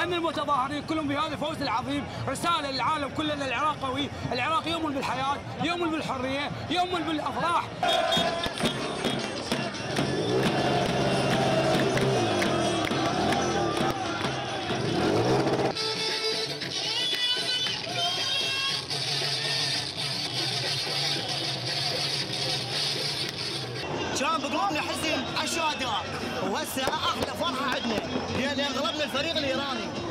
عن المتظاهرين كلهم بهذا الفوز العظيم رسالة للعالم كله أن العراق قوي، العراق يؤمن بالحياة، يؤمن بالحرية، يؤمن بالأفراح. كان بقلوبنا حزن على الشهداء، وهسه احلى فرحه عندنا لان غلبنا الفريق الايراني.